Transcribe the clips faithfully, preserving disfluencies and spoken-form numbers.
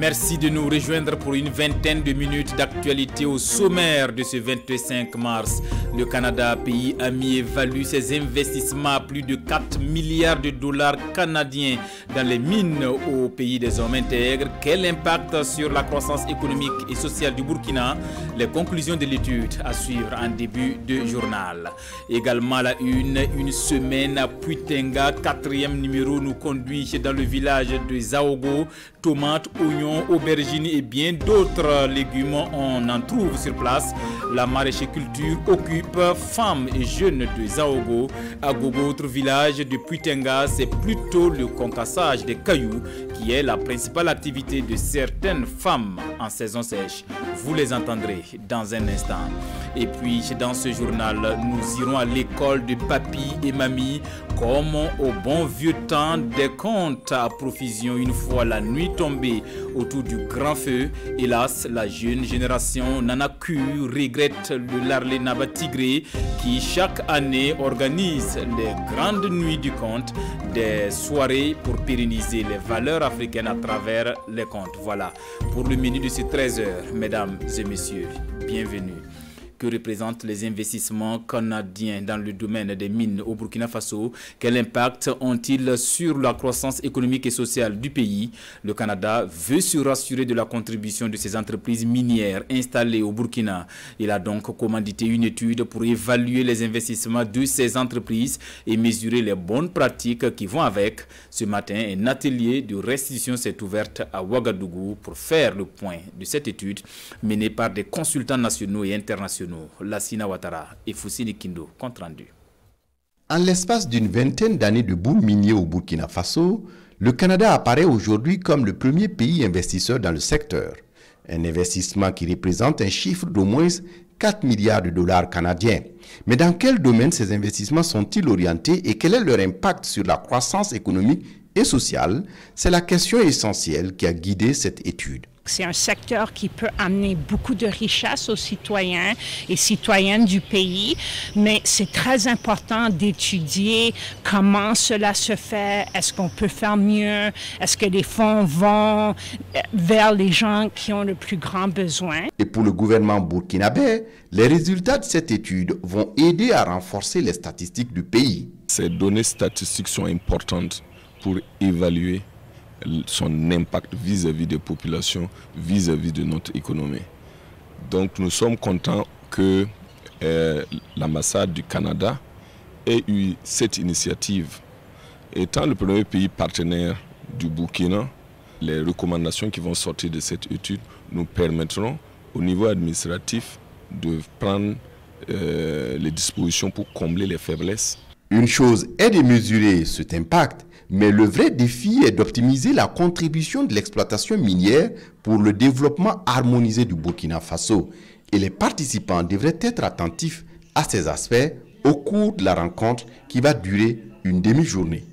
Merci de nous rejoindre pour une vingtaine de minutes d'actualité au sommaire de ce vingt-cinq mars. Le Canada, pays ami, évalue ses investissements à plus de quatre milliards de dollars canadiens dans les mines au pays des hommes intègres. Quel impact sur la croissance économique et sociale du Burkina? Les conclusions de l'étude à suivre en début de journal. Également à la une, une semaine à Puitenga, quatrième numéro nous conduit dans le village de Zaogo. Tomates, oignons, aubergines et bien d'autres légumes, on en trouve sur place. La maraîchiculture occupe femmes et jeunes de Zaogo. À Gogo, autre village de Puitenga, c'est plutôt le concassage des cailloux qui est la principale activité de certaines femmes en saison sèche. Vous les entendrez dans un instant. Et puis dans ce journal, nous irons à l'école de papy et mamie comme au bon vieux temps des contes à profusion une fois la nuit tombée autour du grand feu. Hélas, la jeune génération n'en a cru, regrette le Larlé Naba Tigré qui chaque année organise les grandes nuits du conte, des soirées pour pérenniser les valeurs africaines à travers les contes. Voilà pour le menu de ces treize heures, mesdames et messieurs, bienvenue. Que représentent les investissements canadiens dans le domaine des mines au Burkina Faso? Quel impact ont-ils sur la croissance économique et sociale du pays? Le Canada veut se rassurer de la contribution de ces entreprises minières installées au Burkina. Il a donc commandité une étude pour évaluer les investissements de ces entreprises et mesurer les bonnes pratiques qui vont avec. Ce matin, un atelier de restitution s'est ouvert à Ouagadougou pour faire le point de cette étude menée par des consultants nationaux et internationaux. Lassina Ouattara et Foussini Kindo, compte rendu. En l'espace d'une vingtaine d'années de boom minier au Burkina Faso, le Canada apparaît aujourd'hui comme le premier pays investisseur dans le secteur. Un investissement qui représente un chiffre d'au moins quatre milliards de dollars canadiens. Mais dans quel domaine ces investissements sont-ils orientés et quel est leur impact sur la croissance économique et sociale? C'est la question essentielle qui a guidé cette étude. C'est un secteur qui peut amener beaucoup de richesses aux citoyens et citoyennes du pays, mais c'est très important d'étudier comment cela se fait, est-ce qu'on peut faire mieux, est-ce que les fonds vont vers les gens qui ont le plus grand besoin. Et pour le gouvernement burkinabé, les résultats de cette étude vont aider à renforcer les statistiques du pays. Ces données statistiques sont importantes pour évaluer son impact vis-à-vis des populations, vis-à-vis de notre économie. Donc nous sommes contents que euh, l'ambassade du Canada ait eu cette initiative. Étant le premier pays partenaire du Burkina, les recommandations qui vont sortir de cette étude nous permettront au niveau administratif de prendre euh, les dispositions pour combler les faiblesses. Une chose est de mesurer cet impact, mais le vrai défi est d'optimiser la contribution de l'exploitation minière pour le développement harmonisé du Burkina Faso. Et les participants devraient être attentifs à ces aspects au cours de la rencontre qui va durer une demi-journée.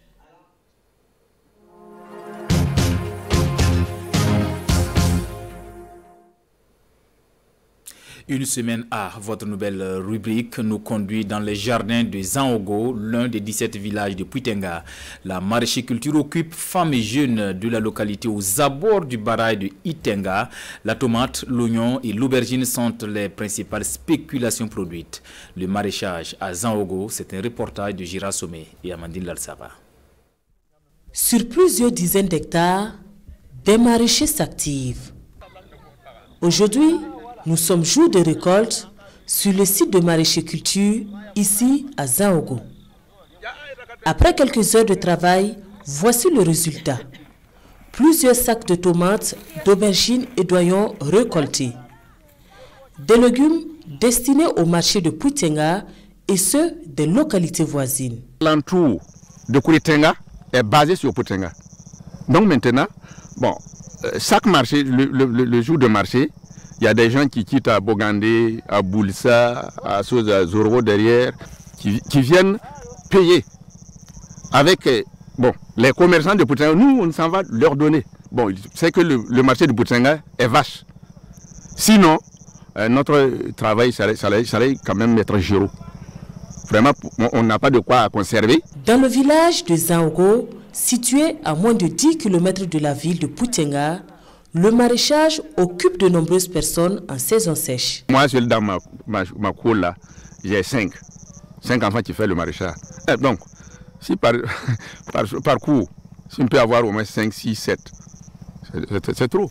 Une semaine à votre nouvelle rubrique nous conduit dans les jardins de Zaogo, l'un des dix-sept villages de Puitenga. La maraîchiculture occupe femmes et jeunes de la localité aux abords du barrage de Itenga. La tomate, l'oignon et l'aubergine sont les principales spéculations produites. Le maraîchage à Zaogo, c'est un reportage de Gira Somé et Amandine Lalsara. Sur plusieurs dizaines d'hectares, des maraîchers s'activent. Aujourd'hui, nous sommes jour de récolte sur le site de maraîchiculture, ici à Zaogo. Après quelques heures de travail, voici le résultat. Plusieurs sacs de tomates, d'aubergines et d'oignons récoltés. Des légumes destinés au marché de Puitenga et ceux des localités voisines. L'entour de Puitenga est basé sur Puitenga. Donc maintenant, bon, chaque marché, le, le, le jour de marché, il y a des gens qui quittent à Bogandé, à Boulissa, à Zoro derrière, qui, qui viennent payer avec bon, les commerçants de Puitenga. Nous, on s'en va leur donner. Bon, c'est que le, le marché de Puitenga est vache. Sinon, euh, notre travail, ça allait, ça allait quand même être zéro. Vraiment, on n'a pas de quoi à conserver. Dans le village de Zaogo, situé à moins de dix kilomètres de la ville de Puitenga, Le maraîchage occupe de nombreuses personnes en saison sèche. Moi, seul dans ma, ma, ma cour là, j'ai cinq. Cinq enfants qui font le maraîchage. Donc, si par, par, par cours, si on peut avoir au moins cinq, six, sept, c'est trop.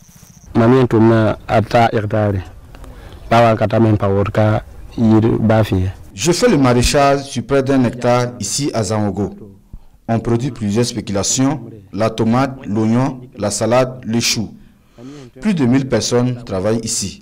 Je fais le maraîchage sur près d'un hectare ici à Zangogo. On produit plusieurs spéculations, la tomate, l'oignon, la salade, le chou. Plus de mille personnes travaillent ici.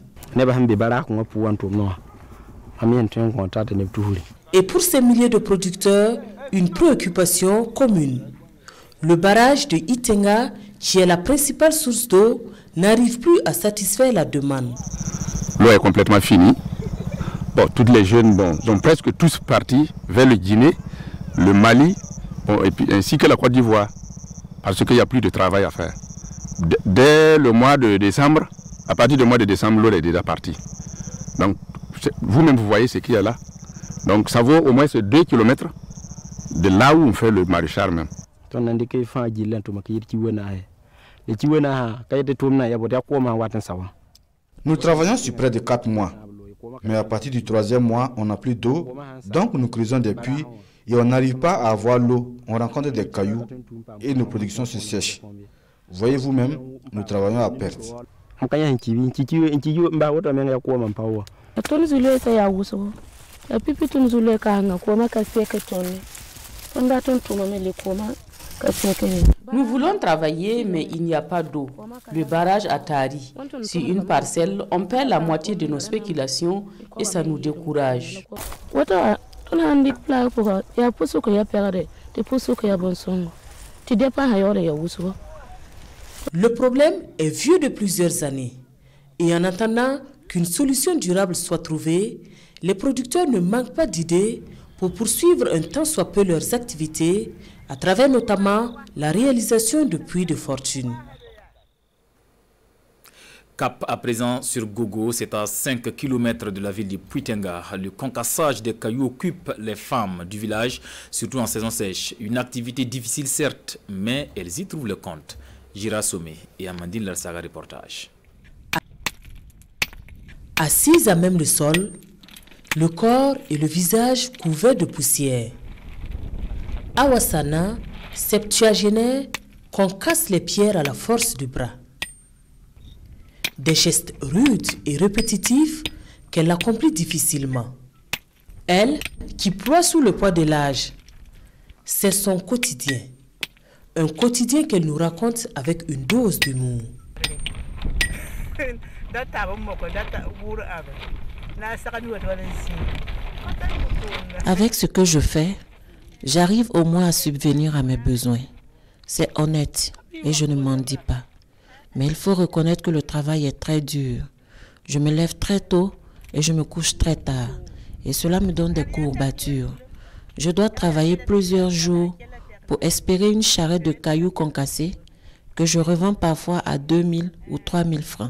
Et pour ces milliers de producteurs, une préoccupation commune. Le barrage de Itenga, qui est la principale source d'eau, n'arrive plus à satisfaire la demande. L'eau est complètement finie. Bon, toutes les jeunes bon, sont presque tous partis vers le Guinée, le Mali, bon, et puis, ainsi que la Côte d'Ivoire, parce qu'il n'y a plus de travail à faire. Dès le mois de décembre, à partir du mois de décembre, l'eau est déjà partie. Donc, vous-même, vous voyez ce qu'il y a là. Donc, ça vaut au moins deux kilomètres de là où on fait le maraîchage même. Nous travaillons sur près de quatre mois. Mais à partir du troisième mois, on n'a plus d'eau. Donc, nous creusons des puits et on n'arrive pas à avoir l'eau. On rencontre des cailloux et nos productions se sèchent. Voyez vous-même, nous travaillons à perte. Nous voulons travailler, mais il n'y a pas d'eau. Le barrage a tari. Sur une parcelle, on perd la moitié de nos spéculations et ça nous décourage. Le problème est vieux de plusieurs années. Et en attendant qu'une solution durable soit trouvée, les producteurs ne manquent pas d'idées pour poursuivre un tant soit peu leurs activités, à travers notamment la réalisation de puits de fortune. Cap à présent sur Gogo, c'est à cinq kilomètres de la ville de Puitenga. Le concassage des cailloux occupe les femmes du village, surtout en saison sèche. Une activité difficile certes, mais elles y trouvent le compte. Gira Somé et Amandine Larsaga, reportage. Assise à même le sol, le corps et le visage couverts de poussière. Awasana, septuagénaire, concasse les pierres à la force du bras. Des gestes rudes et répétitifs qu'elle accomplit difficilement. Elle, qui ploie sous le poids de l'âge, c'est son quotidien. Un quotidien qu'elle nous raconte avec une dose d'humour. Avec ce que je fais, j'arrive au moins à subvenir à mes besoins. C'est honnête et je ne m'en dis pas. Mais il faut reconnaître que le travail est très dur. Je me lève très tôt et je me couche très tard. Et cela me donne des courbatures. Je dois travailler plusieurs jours pour espérer une charrette de cailloux concassés que je revends parfois à deux mille ou trois mille francs.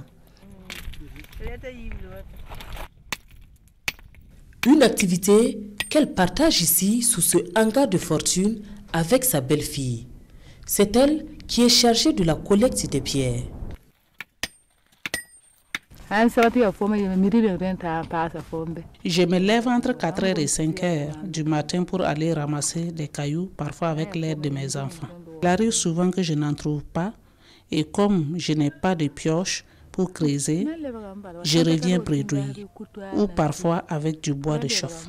Une activité qu'elle partage ici sous ce hangar de fortune avec sa belle-fille. C'est elle qui est chargée de la collecte des pierres. Je me lève entre quatre heures et cinq heures du matin pour aller ramasser des cailloux, parfois avec l'aide de mes enfants. Il arrive souvent que je n'en trouve pas et comme je n'ai pas de pioche pour creuser, je reviens réduire ou parfois avec du bois de chauffe.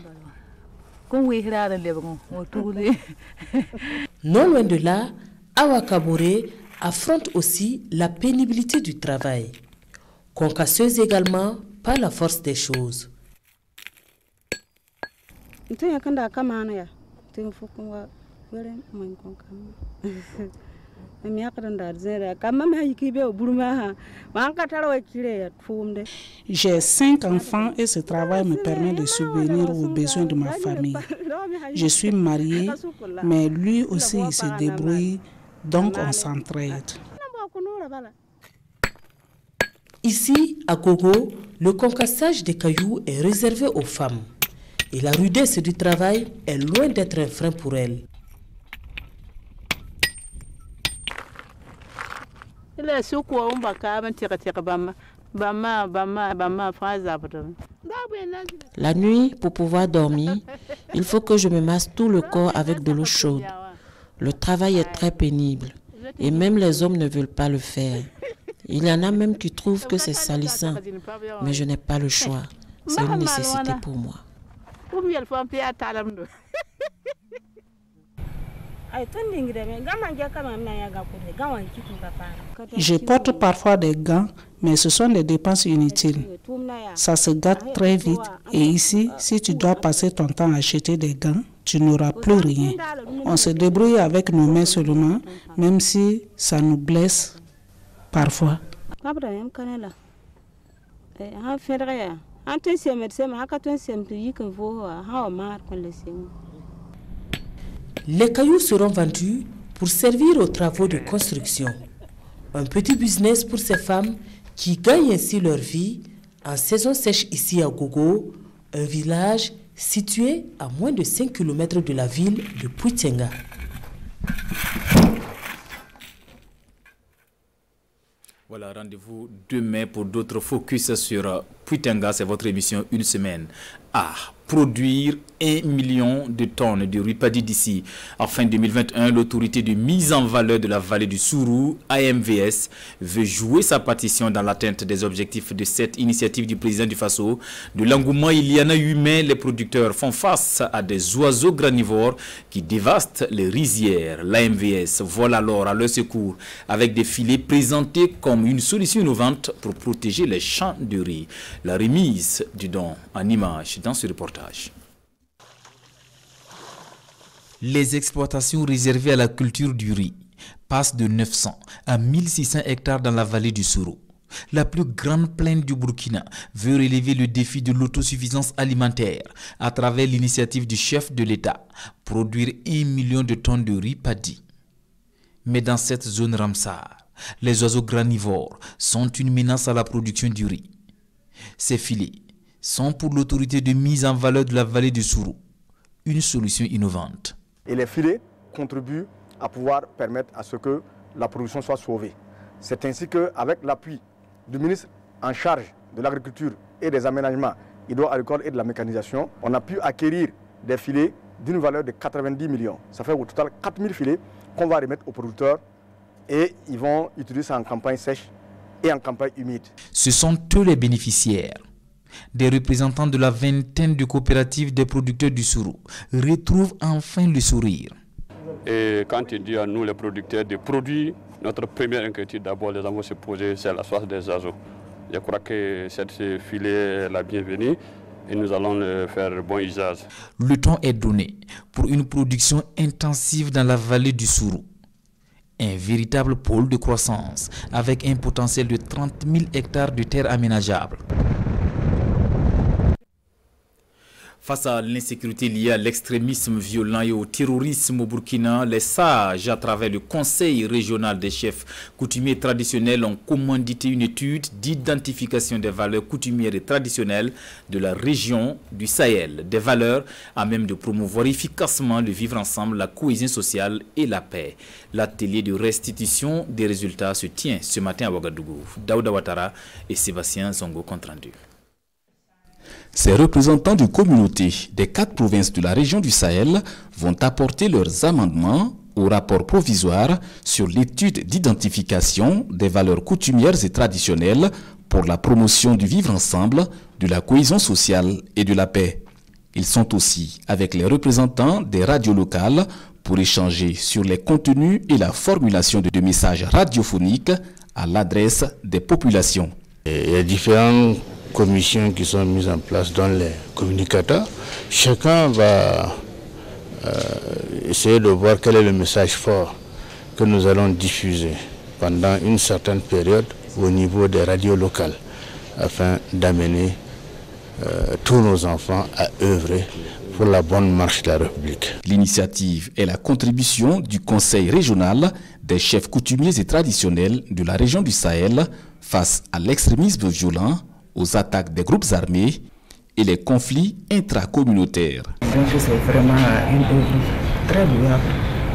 Non loin de là, Awa Kabore affronte aussi la pénibilité du travail. Concasseuse également par la force des choses. J'ai cinq enfants et ce travail me permet de subvenir aux besoins de ma famille. Je suis mariée, mais lui aussi il se débrouille, donc on s'entraide. Ici, à Gogo, le concassage des cailloux est réservé aux femmes. Et la rudesse du travail est loin d'être un frein pour elles. La nuit, pour pouvoir dormir, il faut que je me masse tout le corps avec de l'eau chaude. Le travail est très pénible et même les hommes ne veulent pas le faire. Il y en a même qui trouvent que c'est salissant, mais je n'ai pas le choix. C'est une nécessité pour moi. Je porte parfois des gants, mais ce sont des dépenses inutiles. Ça se gâte très vite. Et ici, si tu dois passer ton temps à acheter des gants, tu n'auras plus rien. On se débrouille avec nos mains seulement, même si ça nous blesse parfois. Les cailloux seront vendus pour servir aux travaux de construction. Un petit business pour ces femmes qui gagnent ainsi leur vie en saison sèche ici à Gogo, un village situé à moins de cinq kilomètres de la ville de Puitenga. Voilà, rendez-vous demain pour d'autres focus sur Puitenga. C'est votre émission Une semaine à produire un million de tonnes de riz paddy d'ici à fin deux mille vingt et un. L'autorité de mise en valeur de la vallée du Sourou, A M V S, veut jouer sa partition dans l'atteinte des objectifs de cette initiative du président du Faso. De l'engouement, il y en a eu, mais les producteurs font face à des oiseaux granivores qui dévastent les rizières. L'A M V S vole alors à leur secours avec des filets présentés comme une solution innovante pour protéger les champs de riz. La remise du don en image dans ce reportage. Les exploitations réservées à la culture du riz passent de neuf cents à mille six cents hectares dans la vallée du Sourou. La plus grande plaine du Burkina veut relever le défi de l'autosuffisance alimentaire à travers l'initiative du chef de l'État, produire un million de tonnes de riz paddy. Mais dans cette zone Ramsar, les oiseaux granivores sont une menace à la production du riz. Ces filets sont pour l'autorité de mise en valeur de la vallée du Sourou une solution innovante. Et les filets contribuent à pouvoir permettre à ce que la production soit sauvée. C'est ainsi qu'avec l'appui du ministre en charge de l'agriculture et des aménagements hydro-agricoles et de la mécanisation, on a pu acquérir des filets d'une valeur de quatre-vingt-dix millions. Ça fait au total quatre mille filets qu'on va remettre aux producteurs et ils vont utiliser ça en campagne sèche et en campagne humide. Ce sont eux les bénéficiaires. Des représentants de la vingtaine de coopératives des producteurs du Sourou retrouvent enfin le sourire. Et quand il dit à nous les producteurs de produire, notre première inquiétude d'abord les avons se poser, c'est la source des oiseaux. Je crois que cette filet est la bienvenue et nous allons le faire bon usage. Le temps est donné pour une production intensive dans la vallée du Sourou. Un véritable pôle de croissance avec un potentiel de trente mille hectares de terres aménageables. Face à l'insécurité liée à l'extrémisme violent et au terrorisme au Burkina, les sages, à travers le Conseil régional des chefs coutumiers traditionnels, ont commandité une étude d'identification des valeurs coutumières et traditionnelles de la région du Sahel. Des valeurs à même de promouvoir efficacement le vivre ensemble, la cohésion sociale et la paix. L'atelier de restitution des résultats se tient ce matin à Ouagadougou. Daouda Ouattara et Sébastien Zongo compte rendu. Ces représentants de communautés des quatre provinces de la région du Sahel vont apporter leurs amendements au rapport provisoire sur l'étude d'identification des valeurs coutumières et traditionnelles pour la promotion du vivre ensemble, de la cohésion sociale et de la paix. Ils sont aussi avec les représentants des radios locales pour échanger sur les contenus et la formulation de messages radiophoniques à l'adresse des populations. Il y a différents commissions qui sont mises en place dans les communicateurs. Chacun va euh, essayer de voir quel est le message fort que nous allons diffuser pendant une certaine période au niveau des radios locales afin d'amener euh, tous nos enfants à œuvrer pour la bonne marche de la République. L'initiative est la contribution du Conseil régional des chefs coutumiers et traditionnels de la région du Sahel face à l'extrémisme violent, aux attaques des groupes armés et les conflits intracommunautaires. C'est vraiment une œuvre très louable.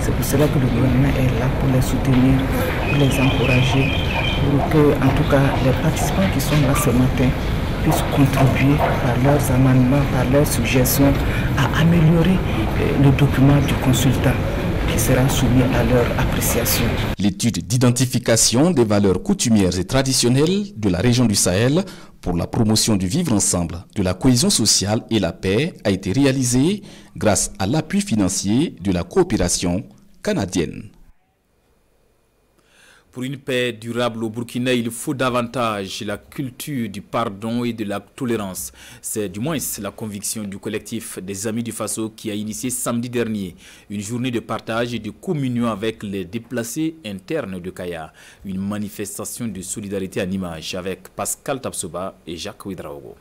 C'est pour cela que le gouvernement est là pour les soutenir, pour les encourager, pour que, en tout cas, les participants qui sont là ce matin puissent contribuer par leurs amendements, par leurs suggestions à améliorer le document du consultant qui sera soumis à leur appréciation. L'étude d'identification des valeurs coutumières et traditionnelles de la région du Sahel pour la promotion du vivre ensemble, de la cohésion sociale et la paix a été réalisée grâce à l'appui financier de la coopération canadienne. Pour une paix durable au Burkina, il faut davantage la culture du pardon et de la tolérance. C'est du moins la conviction du collectif des Amis du Faso qui a initié samedi dernier une journée de partage et de communion avec les déplacés internes de Kaya. Une manifestation de solidarité en images avec Pascal Tapsoba et Jacques Ouedraogo.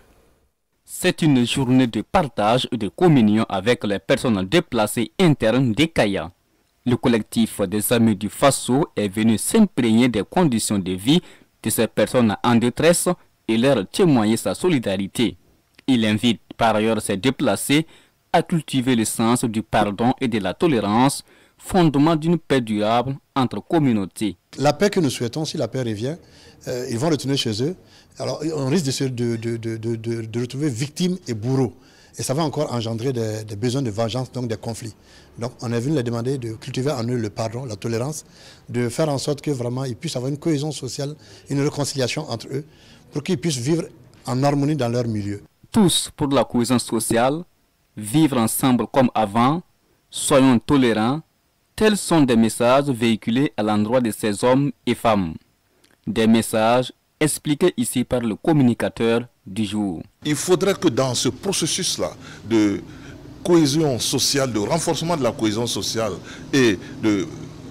C'est une journée de partage et de communion avec les personnes déplacées internes de Kaya. Le collectif des Amis du Faso est venu s'imprégner des conditions de vie de ces personnes en détresse et leur témoigner sa solidarité. Il invite par ailleurs ces déplacés à cultiver le sens du pardon et de la tolérance, fondement d'une paix durable entre communautés. La paix que nous souhaitons, si la paix revient, euh, ils vont retourner chez eux. Alors on risque de, se, de, de, de, de, de, de retrouver victimes et bourreaux. Et ça va encore engendrer des, des besoins de vengeance, donc des conflits. Donc on est venu les demander de cultiver en eux le pardon, la tolérance, de faire en sorte que vraiment ils puissent avoir une cohésion sociale, une réconciliation entre eux, pour qu'ils puissent vivre en harmonie dans leur milieu. Tous pour la cohésion sociale, vivre ensemble comme avant, soyons tolérants, tels sont des messages véhiculés à l'endroit de ces hommes et femmes. Des messages expliqués ici par le communicateur du jour. Il faudrait que dans ce processus-là de cohésion sociale, de renforcement de la cohésion sociale et de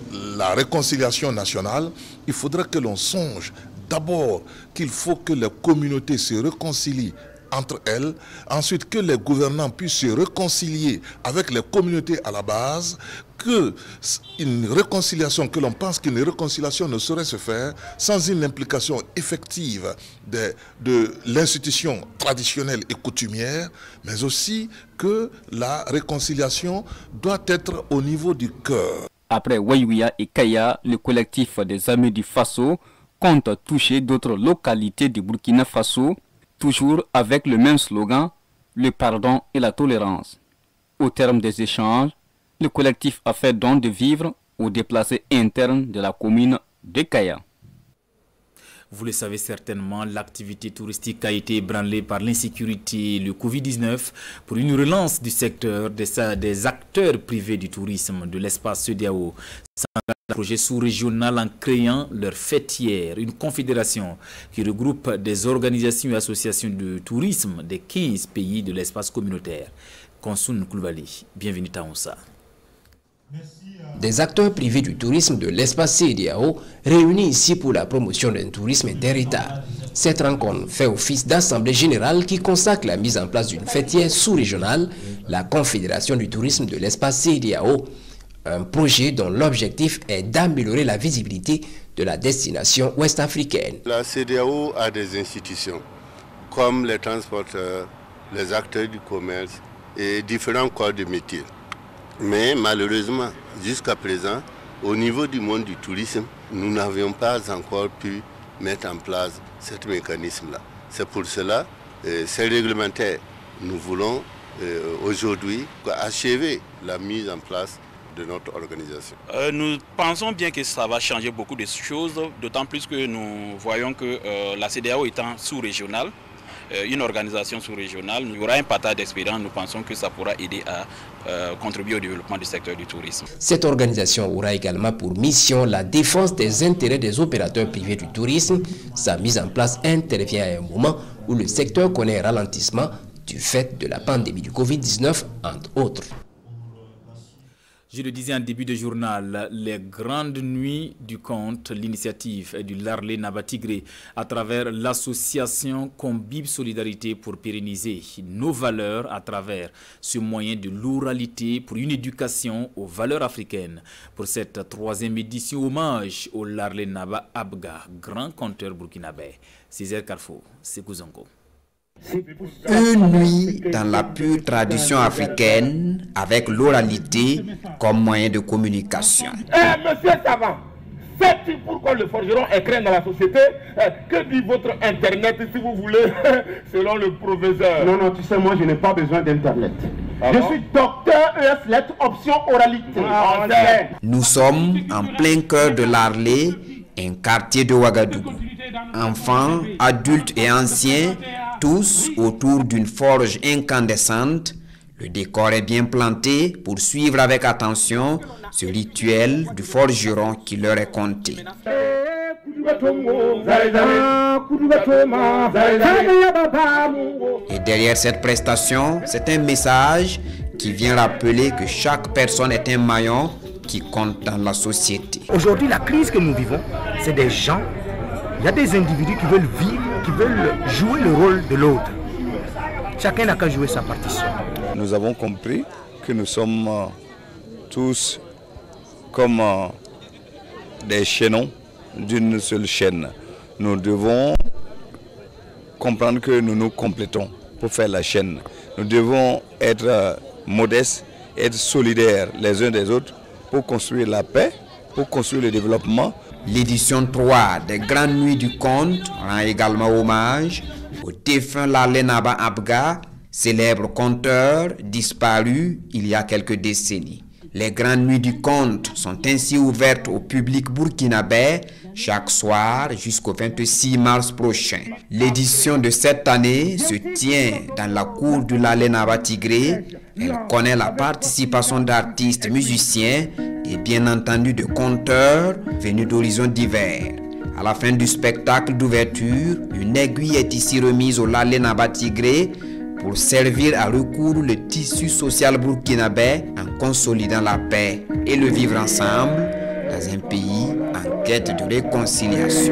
la réconciliation nationale, il faudrait que l'on songe d'abord qu'il faut que les communautés se réconcilient entre elles, ensuite que les gouvernants puissent se réconcilier avec les communautés à la base, que une réconciliation, que l'on pense qu'une réconciliation ne saurait se faire sans une implication effective de, de l'institution traditionnelle et coutumière, mais aussi que la réconciliation doit être au niveau du cœur. Après Wayouia et Kaya, le collectif des Amis du Faso compte toucher d'autres localités du Burkina Faso, toujours avec le même slogan, le pardon et la tolérance. Au terme des échanges, le collectif a fait don de vivres aux déplacés internes de la commune de Kaya. Vous le savez certainement, l'activité touristique a été ébranlée par l'insécurité et le Covid dix-neuf. Pour une relance du secteur des, des acteurs privés du tourisme de l'espace C E D E A O, s'engage un projet sous-régional en créant leur fêtière, une confédération qui regroupe des organisations et associations de tourisme des quinze pays de l'espace communautaire. Konsoun Koulibaly, bienvenue à Onsa. Des acteurs privés du tourisme de l'espace C E D E A O réunis ici pour la promotion d'un tourisme d'héritage. Cette rencontre fait office d'assemblée générale qui consacre la mise en place d'une fêtière sous-régionale, la Confédération du tourisme de l'espace C E D E A O, un projet dont l'objectif est d'améliorer la visibilité de la destination ouest-africaine. La C E D E A O a des institutions comme les transporteurs, les acteurs du commerce et différents corps de métier. Mais malheureusement, jusqu'à présent, au niveau du monde du tourisme, nous n'avions pas encore pu mettre en place ce mécanisme-là. C'est pour cela, euh, c'est réglementaire. Nous voulons euh, aujourd'hui achever la mise en place de notre organisation. Euh, nous pensons bien que ça va changer beaucoup de choses, d'autant plus que nous voyons que euh, la C E D E A O étant sous-régionale, une organisation sous-régionale, il y aura un partage d'expérience, nous pensons que ça pourra aider à euh, contribuer au développement du secteur du tourisme. Cette organisation aura également pour mission la défense des intérêts des opérateurs privés du tourisme. Sa mise en place intervient à un moment où le secteur connaît un ralentissement du fait de la pandémie du Covid dix-neuf, entre autres. Je le disais en début de journal, les grandes nuits du conte, l'initiative du Larlé Nabatigré à travers l'association Combib Solidarité pour pérenniser nos valeurs à travers ce moyen de l'oralité pour une éducation aux valeurs africaines. Pour cette troisième édition, hommage au Larlé Naba Abga, grand conteur burkinabé. Césaire Carrefour, Sekou Zongo. Une nuit dans la pure tradition africaine avec l'oralité comme moyen de communication. Eh, monsieur Savant, sais-tu pourquoi le forgeron est craint dans la société? Que dit votre internet si vous voulez, selon le professeur? Non, non, tu sais, moi je n'ai pas besoin d'internet. Ah je bon? suis docteur E S lettres option oralité. Ah, on sait. Nous sommes en plein cœur de l'Arlé, un quartier de Ouagadougou. Enfants, adultes et anciens, tous autour d'une forge incandescente. Le décor est bien planté pour suivre avec attention ce rituel du forgeron qui leur est conté. Et derrière cette prestation, c'est un message qui vient rappeler que chaque personne est un maillon qui compte dans la société. Aujourd'hui, la crise que nous vivons, c'est des gens, il y a des individus qui veulent vivre, qui veulent jouer le rôle de l'autre. Chacun n'a qu'à jouer sa partition. Nous avons compris que nous sommes euh, tous comme euh, des chaînons d'une seule chaîne. Nous devons comprendre que nous nous complétons pour faire la chaîne. Nous devons être euh, modestes, être solidaires les uns des autres pour construire la paix, pour construire le développement. L'édition trois des Grandes Nuits du Conte rend également hommage au défunt Lalé Naba Abga, célèbre conteur disparu il y a quelques décennies. Les Grandes Nuits du Conte sont ainsi ouvertes au public burkinabé chaque soir jusqu'au vingt-six mars prochain. L'édition de cette année se tient dans la cour du Lalé Naba Tigré. Elle connaît la participation d'artistes musiciens et bien entendu de conteurs venus d'horizons divers. À la fin du spectacle d'ouverture, une aiguille est ici remise au Lalé Naba Tigré pour servir à recoudre le tissu social burkinabé en consolidant la paix et le vivre ensemble dans un pays en quête de réconciliation.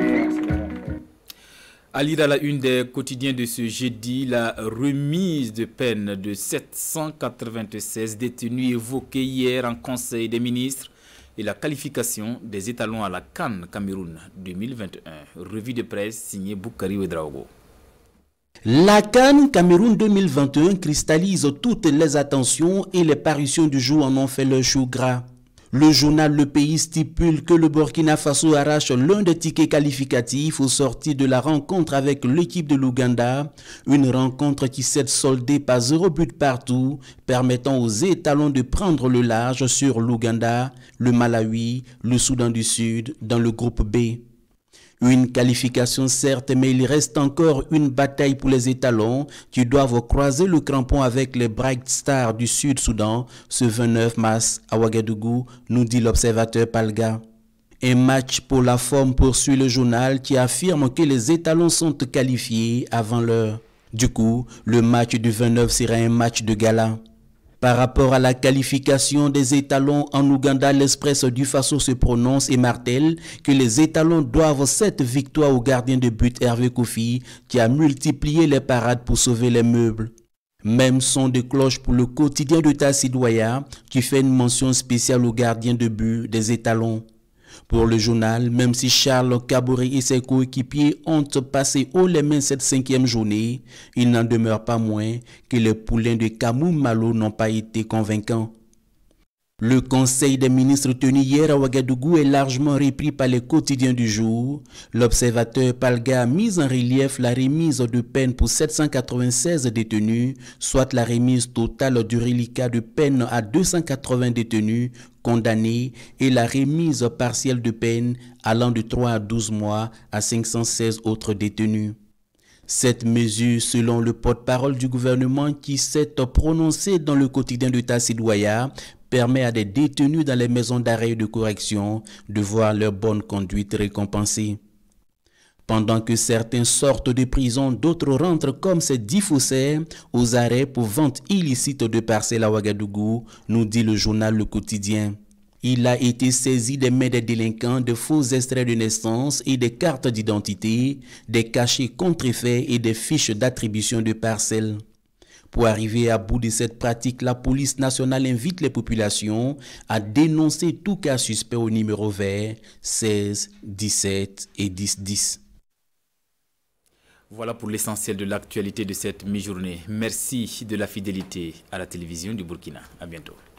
À lire à la une des quotidiens de ce jeudi, la remise de peine de sept cent quatre-vingt-seize détenus évoqués hier en Conseil des ministres et la qualification des étalons à la CAN Cameroun deux mille vingt et un. Revue de presse signée Boukari Ouedraogo. La CAN Cameroun deux mille vingt et un cristallise toutes les attentions et les parutions du jour en ont fait leur chou gras. Le journal Le Pays stipule que le Burkina Faso arrache l'un des tickets qualificatifs au sortir de la rencontre avec l'équipe de l'Ouganda, une rencontre qui s'est soldée par zéro but partout, permettant aux étalons de prendre le large sur l'Ouganda, le Malawi, le Soudan du Sud dans le groupe B. Une qualification certes, mais il reste encore une bataille pour les étalons qui doivent croiser le crampon avec les Bright Stars du Sud-Soudan ce vingt-neuf mars à Ouagadougou, nous dit l'observateur Palga. Un match pour la forme poursuit le journal qui affirme que les étalons sont qualifiés avant l'heure. Du coup, le match du vingt-neuf sera un match de gala. Par rapport à la qualification des étalons en Ouganda, l'Express du Faso se prononce et martèle que les étalons doivent cette victoire au gardien de but Hervé Kofi qui a multiplié les parades pour sauver les meubles. Même son de cloche pour le quotidien de Tassidouaya qui fait une mention spéciale au gardien de but des étalons. Pour le journal, même si Charles Kabouré et ses coéquipiers ont passé haut les mains cette cinquième journée, il n'en demeure pas moins que les poulains de Kamou Malo n'ont pas été convaincants. Le Conseil des ministres tenu hier à Ouagadougou est largement repris par les quotidiens du jour. L'observateur Palga a mis en relief la remise de peine pour sept cent quatre-vingt-seize détenus, soit la remise totale du reliquat de peine à deux cent quatre-vingts détenus condamnés et la remise partielle de peine allant de trois à douze mois à cinq cent seize autres détenus. Cette mesure, selon le porte-parole du gouvernement qui s'est prononcé dans le quotidien de Tassidouaya, permet à des détenus dans les maisons d'arrêt et de correction de voir leur bonne conduite récompensée. Pendant que certains sortent de prison, d'autres rentrent comme ces dix faussaires aux arrêts pour vente illicite de parcelles à Ouagadougou, nous dit le journal Le Quotidien. Il a été saisi des mains des délinquants de faux extraits de naissance et des cartes d'identité, des cachets contrefaits et des fiches d'attribution de parcelles. Pour arriver à bout de cette pratique, la police nationale invite les populations à dénoncer tout cas suspect au numéro vert seize, dix-sept et dix dix. Voilà pour l'essentiel de l'actualité de cette mi-journée. Merci de la fidélité à la télévision du Burkina. À bientôt.